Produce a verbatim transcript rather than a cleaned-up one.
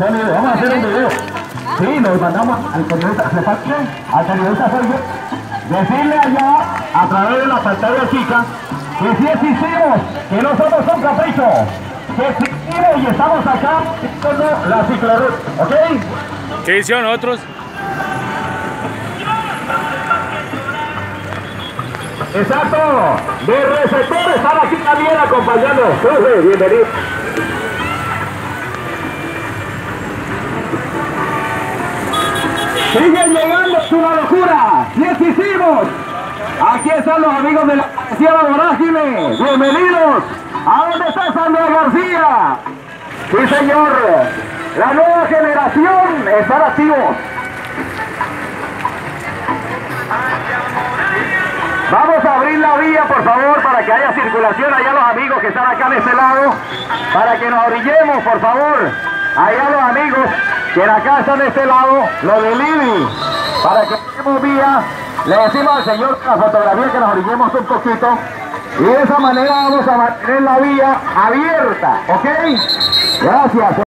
Vamos a hacer un video. Sí, nos mandamos al periodista, ¿se falta? Al periodista Sergio. Decirle allá, a través de la pantalla chica, que sí existimos, que nosotros somos capricho, que existimos y estamos acá haciendo la ciclorruta, ¿ok? ¿Qué hicieron otros? Exacto, de receptor están aquí también acompañando. Profe, bienvenido. Siguen llegando, es una locura. ¡Sí existimos! Aquí están los amigos de la Sierra Vorágine. Bienvenidos. ¿A dónde está Sandra García? Sí, señor. La nueva generación está activos. Vamos a abrir la vía, por favor, para que haya circulación. Allá los amigos que están acá de este lado, para que nos orillemos, por favor. Allá los amigos que acá están de este lado, los de Libby, para que tengamos vía. Le decimos al señor la fotografía que nos orillemos un poquito. Y de esa manera vamos a mantener la vía abierta, ¿ok? Gracias.